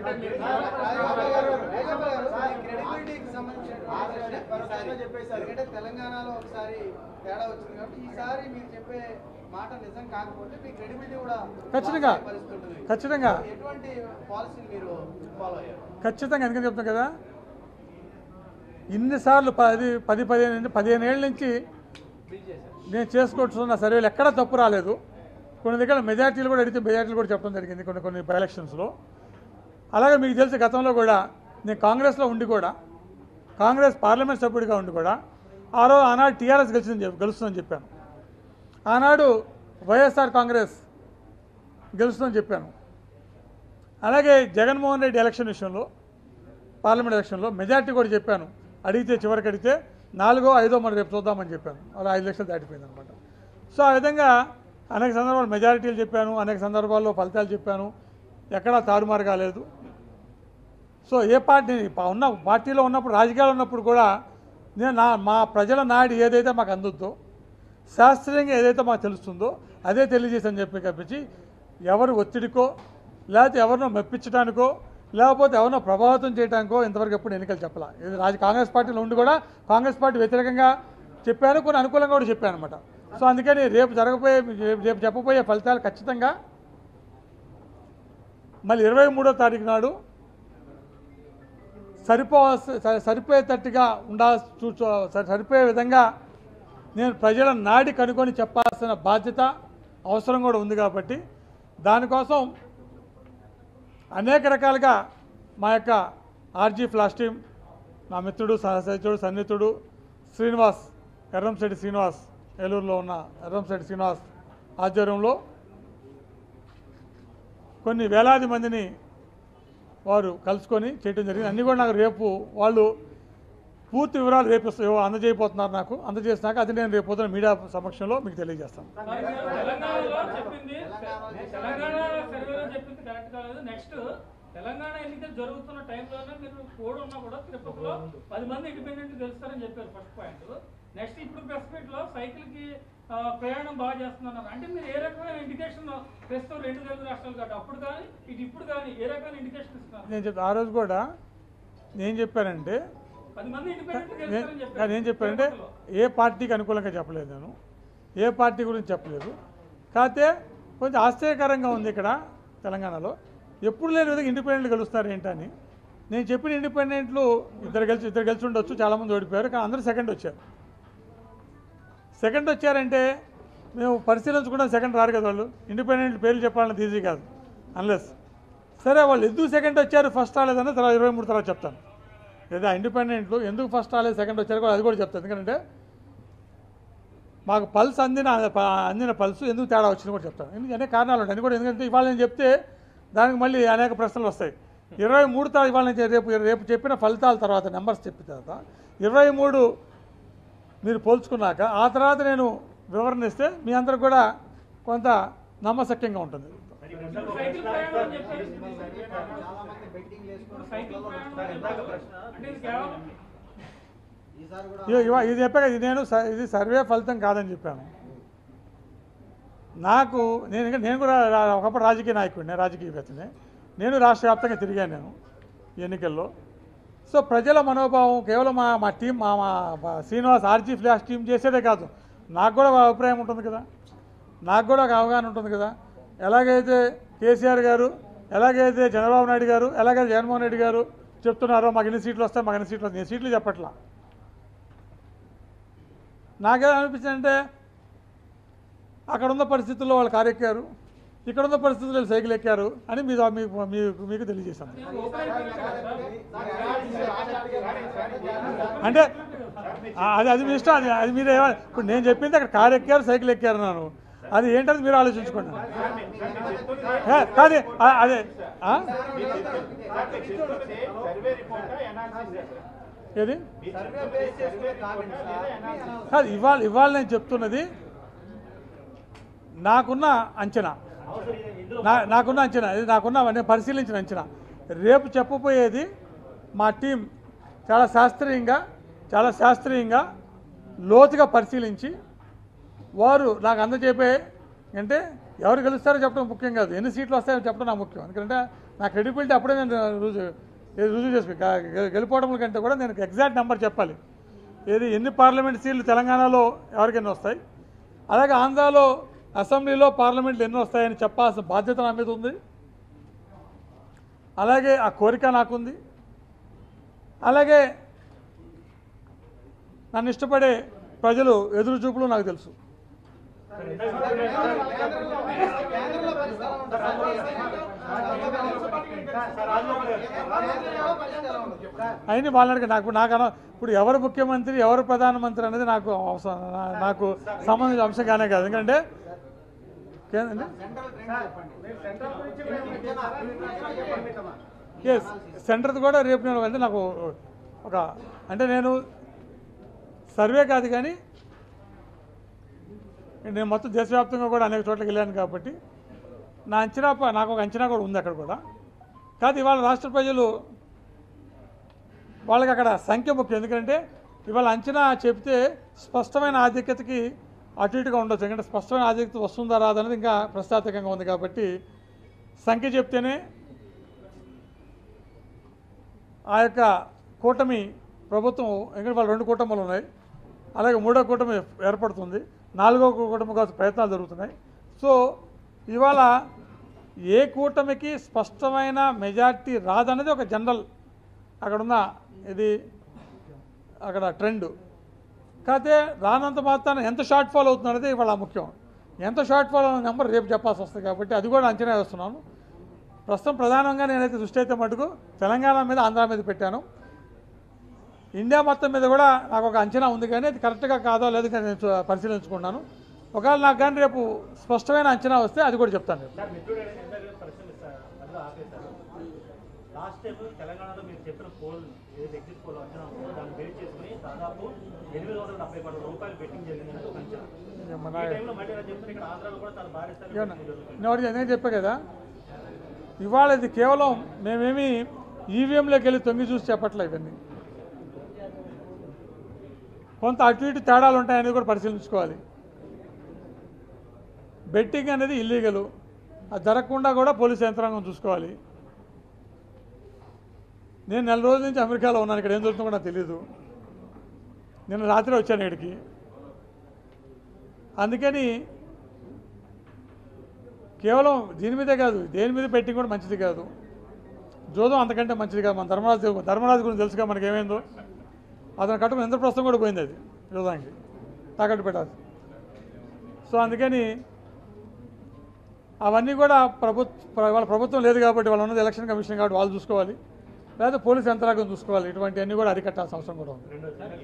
తెలంగాణలో ఒకసారి తేడా వచ్చింది కాబట్టి ఈసారి మీరు చెప్పే మాట నిజం కాకపోతే మీ క్రెడిబిలిటీ కూడా ఖచ్చితంగా ఎటువంటి పాలసీని మీరు ఫాలో అయ్యారు? ఖచ్చితంగా ఎందుకని చెప్తాం కదా, ఇన్నిసార్లు 15 ఏళ్ళ నుంచి నేను చేసుకుంటున్న సర్వేలు ఎక్కడా తప్పు రాలేదు. కొన్ని దగ్గర మెజార్టీలు కూడా అడిగితే మెజార్టీలు కూడా చెప్పడం జరిగింది కొన్ని బై ఎలక్షన్స్లో. అలాగే మీకు తెలిసి గతంలో కూడా నేను కాంగ్రెస్లో ఉండి కూడా, కాంగ్రెస్ పార్లమెంట్ సభ్యుడిగా ఉండి కూడా ఆనాడు టీఆర్ఎస్ గెలుస్తుందని చెప్పాను. ఆనాడు వైఎస్ఆర్ కాంగ్రెస్ గెలుస్తుందని చెప్పాను. అలాగే జగన్మోహన్ రెడ్డి ఎలక్షన్ విషయంలో, పార్లమెంట్ ఎలక్షన్లో మెజార్టీ కూడా చెప్పాను. చివరికి అడిగితే 4వ 5వ మనం రేపు చూద్దామని చెప్పాను. అలా 5 లక్షలు దాటిపోయింది అనమాట. సో ఆ విధంగా అనేక సందర్భాలు మెజారిటీలు చెప్పాను, అనేక సందర్భాల్లో ఫలితాలు చెప్పాను, ఎక్కడా తారుమారు కాలేదు. సో ఏ పార్టీ ఉన్న పార్టీలో ఉన్నప్పుడు, రాజకీయాలు ఉన్నప్పుడు కూడా నేను మా ప్రజల నాడి ఏదైతే మాకు అందుద్దో, శాస్త్రీయంగా ఏదైతే మాకు తెలుస్తుందో అదే తెలియజేసని కనిపించి ఎవరు ఒత్తిడికో లేకపోతే ఎవరినో మెప్పించడానికో లేకపోతే ఎవరినో ప్రభావితం చేయడానికో ఇంతవరకు ఎప్పుడు ఎన్నికలు చెప్పాల. ఇది కాంగ్రెస్ పార్టీలో ఉండి కూడా కాంగ్రెస్ పార్టీ వ్యతిరేకంగా చెప్పాను, కొన్ని అనుకూలంగా కూడా చెప్పాను అనమాట. సో అందుకని రేపు చెప్పబోయే ఫలితాలు ఖచ్చితంగా మళ్ళీ 23వ తారీఖు నాడు సరిపోయేటట్టుగా సరిపోయే విధంగా నేను ప్రజల నాడి కనుక్కొని చెప్పాల్సిన బాధ్యత అవసరం కూడా ఉంది. కాబట్టి దానికోసం అనేక రకాలుగా మా యొక్క ఆర్జీ ఫ్లాష్ టీం, నా మిత్రుడు సహచరుడు సన్నిహితుడు శ్రీనివాస్, ఎర్రంశెట్టి శ్రీనివాస్, ఏలూరులో ఉన్న ఎర్రంశెట్టి శ్రీనివాస్ ఆధ్వర్యంలో కొన్ని వేలాది మందిని వారు కలుసుకొని చేయడం జరిగింది. అన్నీ కూడా నాకు రేపు వాళ్ళు పూర్తి వివరాలు రేపు అందజేయబోతున్నారు. నాకు అందజేసినాక అది నేను రేపు పొద్దున మీడియా సమక్షంలో మీకు తెలియజేస్తాను. తెలంగాణ ఎన్నికలు జరుగుతున్న టైంలోనే మీరు కోడ్ ఉన్నా కూడా తిరుపతిలో 10 మంది ఇండిపెండెంట్ గెలుస్తారని చెప్పారు ఫస్ట్ పాయింట్. నెక్స్ట్ ఇప్పుడు ప్రెస్ మీట్ లో సైకిల్ కి ప్రయాణం బాగా చేస్తున్నారు అంటే మీరు ఏ రకమైన ఇండికేషన్ ప్రస్తుతం 2 తెలుగు రాష్ట్రాలు కాబట్టి అప్పుడు కానీ ఇప్పుడు కానీ ఏ రకమైన ఇండికేషన్ ఇస్తున్నారు? నేను చెప్పి ఆ రోజు కూడా నేను చెప్పానంటే 10 మంది ఇండిపెండెంట్ గెలుస్తారని చెప్పారు. నేను చెప్పానంటే ఏ పార్టీకి అనుకూలంగా చెప్పలేదు, నేను ఏ పార్టీ గురించి చెప్పలేదు. కాకపోతే కొంచెం ఆశ్చర్యకరంగా ఉంది ఇక్కడ తెలంగాణలో ఎప్పుడు లేని విధంగా ఇండిపెండెంట్లు గెలుస్తారు ఏంటని. నేను చెప్పిన ఇండిపెండెంట్లు ఇద్దరు గెలిచి ఉండొచ్చు, చాలామంది ఓడిపోయారు, కానీ అందరూ సెకండ్ వచ్చారంటే మేము పరిశీలించకుండా సెకండ్ రారు కదా వాళ్ళు. ఇండిపెండెంట్ పేర్లు చెప్పాలన్నది ఈజీ కాదు అన్లెస్. సరే వాళ్ళు ఎందుకు సెకండ్ వచ్చారు ఫస్ట్ రాలేదన్న తర్వాత 23 తర్వాత చెప్తాను. లేదా ఇండిపెండెంట్లు ఎందుకు ఫస్ట్ రాలేదు సెకండ్ వచ్చారు కూడా అది కూడా చెప్తాను. ఎందుకంటే మాకు పల్స్ అందిన పల్స్ ఎందుకు తేడా వచ్చింది కూడా చెప్తాను. ఎందుకంటే కారణాలు ఉంటాయి అని కూడా. ఎందుకంటే ఇవాళ నేను చెప్తే దానికి మళ్ళీ అనేక ప్రశ్నలు వస్తాయి. 23 తారీఖు ఇవాళ నేను రేపు చెప్పిన ఫలితాల తర్వాత నెంబర్స్ చెప్పిన తర్వాత 23 మీరు పోల్చుకున్నాక ఆ తర్వాత నేను వివరణ ఇస్తే మీ అందరికి కూడా కొంత నమ్మశక్యంగా ఉంటుంది. ఇది చెప్పాక ఇది సర్వే ఫలితం కాదని చెప్పాను. నేను కూడా ఒకప్పుడు రాజకీయ నాయకుడిని, రాజకీయవేత్తనే. నేను రాష్ట్ర వ్యాప్తంగా తిరిగాను నేను ఎన్నికల్లో. సో ప్రజల మనోభావం కేవలం మా టీం మా శ్రీనివాస్ ఆర్జీ ఫ్లాష్ టీం చేసేదే కాదు, నాకు కూడా ఒక అభిప్రాయం ఉంటుంది కదా, నాకు కూడా ఒక అవగాహన ఉంటుంది కదా. ఎలాగైతే కేసీఆర్ గారు, ఎలాగైతే చంద్రబాబు నాయుడు గారు, ఎలాగైతే జగన్మోహన్ రెడ్డి గారు చెప్తున్నారో మాకు ఎన్ని సీట్లు వస్తాయి, మాకు ఎన్ని సీట్లు వస్తాయి, నేను సీట్లు చెప్పట్లా. నాకేదో అనిపించిందంటే అక్కడ ఉన్న పరిస్థితుల్లో వాళ్ళు కారు ఎక్కారు, ఇక్కడ ఉన్న పరిస్థితుల్లో సైకిల్ ఎక్కారు అని మీకు తెలియజేశాను. అంటే అది మీ ఇష్టం, అది మీరు ఇప్పుడు నేను చెప్పింది అక్కడ కారు ఎక్కారు సైకిల్ ఎక్కారు అన్నాను, అది ఏంటని మీరు ఆలోచించుకోండి. కానీ అదే ఏది కాదు ఇవాళ నేను చెప్తున్నది నాకున్న అంచనా, నేను పరిశీలించిన అంచనా. రేపు చెప్పబోయేది మా టీం చాలా శాస్త్రీయంగా లోతుగా పరిశీలించి వారు నాకు అందజేపే అంటే ఎవరు గెలుస్తారో చెప్పడం ముఖ్యం కాదు, ఎన్ని సీట్లు వస్తాయో చెప్పడం నాకు ముఖ్యం. ఎందుకంటే నా క్రెడిబిలిటీ అప్పుడే నేను రుజువు చేసి గెలుపోవడం కంటే కూడా నేను ఎగ్జాక్ట్ నెంబర్ చెప్పాలి. ఏది ఎన్ని పార్లమెంట్ సీట్లు తెలంగాణలో ఎవరికైనా వస్తాయి, అలాగే ఆంధ్రాలో అసెంబ్లీలో పార్లమెంట్లు ఎన్ని వస్తాయని చెప్పాల్సిన బాధ్యత నా మీద ఉంది. అలాగే ఆ కోరిక నాకుంది. అలాగే నన్ను ఇష్టపడే ప్రజలు ఎదురు చూపులు నాకు తెలుసు. అయినా వాళ్ళకి నాకు ఇప్పుడు ఎవరు ముఖ్యమంత్రి ఎవరు ప్రధానమంత్రి అనేది నాకు సంబంధించిన అంశం కానే కాదు. ఎందుకంటే ఎస్ సెంటర్ది కూడా రేపు నేను వెళ్తే నాకు అంటే నేను సర్వే కాదు కానీ నేను మొత్తం దేశవ్యాప్తంగా కూడా అనేక చోట్లకి వెళ్ళాను కాబట్టి నాకు ఒక అంచనా కూడా ఉంది అక్కడ కూడా. కాదు ఇవాళ రాష్ట్ర ప్రజలు వాళ్ళకి అక్కడ సంఖ్య ముఖ్యం. ఎందుకంటే ఇవాళ అంచనా చెప్తే స్పష్టమైన ఆధిక్యతకి అటు ఇటుగా ఉండొచ్చు. ఎందుకంటే స్పష్టమైన ఆధిక్యత వస్తుందా రాదనేది ఇంకా ప్రశ్నార్థకంగా ఉంది కాబట్టి సంఖ్య చెప్తేనే ఆ యొక్క కూటమి ప్రభుత్వం, ఎందుకంటే వాళ్ళు 2 కూటములు ఉన్నాయి, అలాగే 3వ కూటమి ఏర్పడుతుంది, 4వ కూటమి కోసం ప్రయత్నాలు జరుగుతున్నాయి. సో ఇవాళ ఏ కూటమికి స్పష్టమైన మెజార్టీ రాదనేది ఒక జనరల్ అక్కడున్న అక్కడ ట్రెండ్. కాకపోతే రానంత మాత్రాన ఎంత షార్ట్ ఫాల్ అవుతుంది అనేది ఇవాళ ముఖ్యం. ఎంత షార్ట్ ఫాల్ అనే నెంబర్ రేపు చెప్పాల్సి వస్తుంది కాబట్టి అది కూడా అంచనా వేస్తున్నాను. ప్రస్తుతం ప్రధానంగా నేనైతే దృష్టి అయితే మటుకు తెలంగాణ మీద ఆంధ్ర మీద పెట్టాను. ఇండియా మొత్తం మీద కూడా నాకు ఒక అంచనా ఉంది కానీ అది కరెక్ట్గా కాదో లేదు కానీ నేను పరిశీలించుకున్నాను. ఒకవేళ నాకు కానీ రేపు స్పష్టమైన అంచనా వస్తే అది కూడా చెప్తాను. లాస్ట్ టైం తెలంగాణలో మీరు చెప్పిన పోల్ ఏదైతే ఎగ్జిట్ పోల్ అంచనా ఉందో దాన్ని బేస్ చేసుకుని దాదాపు 870 కోట్ల రూపాయలు బెట్టింగ్ జరిగిందని ఒక అంచనా. ఈ టైంలో మళ్ళీ చెప్తున్నా ఇక్కడ ఆంధ్రాలో కూడా చాలా భారీ స్థాయిలో నేను చెప్పా కదా, ఇవాళ ఇది కేవలం మేమేమి ఈవీఎంలోకి వెళ్ళి తొంగి చూసి చెప్పట్లే. ఇవన్నీ కొంత అటు ఇటు తేడాలు ఉంటాయనేది కూడా పరిశీలించుకోవాలి. బెట్టింగ్ అనేది ఇల్లీగలు, అది జరగకుండా కూడా పోలీసు యంత్రాంగం చూసుకోవాలి. నేను 4 రోజుల నుంచి అమెరికాలో ఉన్నాను, ఇక్కడ ఏం జరుగుతుందో కూడా నాకు తెలీదు. నిన్న రాత్రి వచ్చాను ఇక్కడికి. అందుకని కేవలం దీని మీదే కాదు, దేని మీద బెట్టింగ్ కూడా మంచిది కాదు. జోదం అంతకంటే మంచిది కాదు. మన ధర్మరాజు గురించి తెలుసుగా మనకి ఏమైందో. అతను కట్టుకుని ఇంద్రప్రస్థం కూడా పోయింది అది జోదానికి తాకట్టు పెట్టాలి. సో అందుకని అవన్నీ కూడా వాళ్ళ ప్రభుత్వం లేదు కాబట్టి, వాళ్ళు ఉన్నది ఎలక్షన్ కమిషన్ కాబట్టి వాళ్ళు చూసుకోవాలి, లేదా పోలీస్ యంత్రాంగం చూసుకోవాలి. ఇటువంటివన్నీ కూడా అరికట్టాల్సిన అవసరం కూడా ఉంది.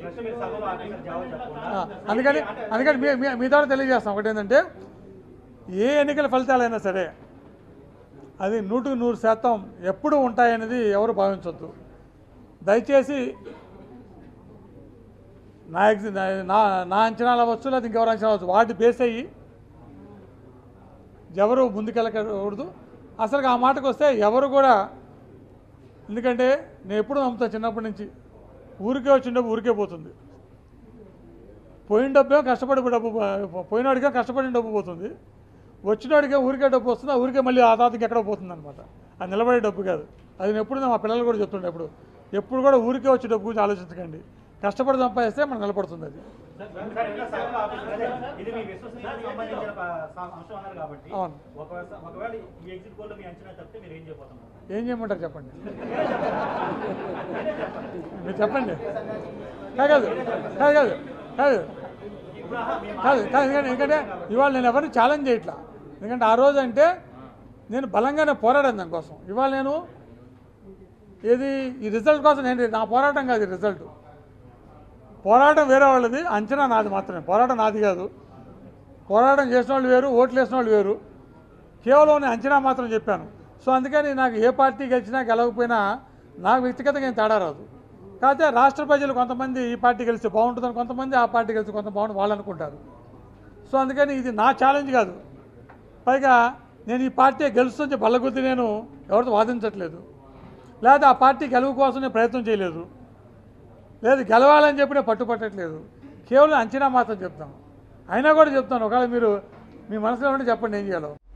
అందుకని మీ ద్వారా తెలియజేస్తాం ఒకటి ఏంటంటే, ఏ ఎన్నికల ఫలితాలైనా సరే అది 100% ఎప్పుడూ ఉంటాయనేది ఎవరు భావించవద్దు. దయచేసి నా అంచనాలు అవ్వచ్చు, లేదా ఇంకెవరు అంచనా అవ్వచ్చు, వాటి బేస్ అయ్యి ఎవరు ముందుకెళ్ళకూడదు. అసలు ఆ మాటకు వస్తే ఎవరు కూడా, ఎందుకంటే నేను ఎప్పుడు నమ్ముతాను చిన్నప్పటి నుంచి, ఊరికే వచ్చిన డబ్బు ఊరికే పోతుంది. పోయిన డబ్బే కష్టపడి డబ్బు, పోయినాడికే కష్టపడిన డబ్బు పోతుంది, వచ్చినాడికే ఊరికే డబ్బు వస్తుంది, ఆ ఊరికే మళ్ళీ ఆ తాతకి ఎక్కడ పోతుంది అనమాట. అది నిలబడే డబ్బు కాదు. అది నేను ఎప్పుడు మా పిల్లలు కూడా చెప్తుండే, ఎప్పుడు కూడా ఊరికే వచ్చే డబ్బు గురించి ఆలోచించకండి, కష్టపడి సంపాదిస్తే మనకు నిలబడుతుంది. అది ఏం చేయమంటారు చెప్పండి, మీరు చెప్పండి. కాదు ఎందుకంటే ఇవాళ నేను ఎవరిని ఛాలెంజ్ చేయట్లా. ఎందుకంటే ఆ రోజు అంటే నేను బలంగానే పోరాడాను దానికోసం. ఇవాళ నేను ఈ రిజల్ట్ కోసం నా పోరాటం కాదు. ఈ రిజల్ట్ పోరాటం వేరే వాళ్ళది, అంచనా నాది మాత్రమే. పోరాటం నాది కాదు. పోరాటం చేసిన వాళ్ళు వేరు, ఓట్లు వేసిన వాళ్ళు వేరు. కేవలం నేను అంచనా మాత్రం చెప్పాను. సో అందుకని నాకు ఏ పార్టీ గెలిచినా గెలవకపోయినా నాకు వ్యక్తిగతంగా ఏం తేడా రాదు. కాకపోతే రాష్ట్ర ప్రజలు కొంతమంది ఈ పార్టీ గెలిస్తే బాగుంటుందని, కొంతమంది ఆ పార్టీ గెలిస్తే కొంత బాగుంటుంది వాళ్ళు అనుకుంటారు. సో అందుకని ఇది నా ఛాలెంజ్ కాదు. పైగా నేను ఈ పార్టీ గెలుస్తుంటే బల్లగుద్ది నేను ఎవరితో వాదించట్లేదు, లేదా ఆ పార్టీ గెలువు కోసం నేను ప్రయత్నం చేయలేదు, లేదు గెలవాలని చెప్పి నేను పట్టుపట్టట్లేదు. కేవలం అంచనా మాత్రం చెప్తాను. అయినా కూడా చెప్తాను, ఒకవేళ మీరు మీ మనసులో ఉంటే చెప్పండి ఏం చేయాలో.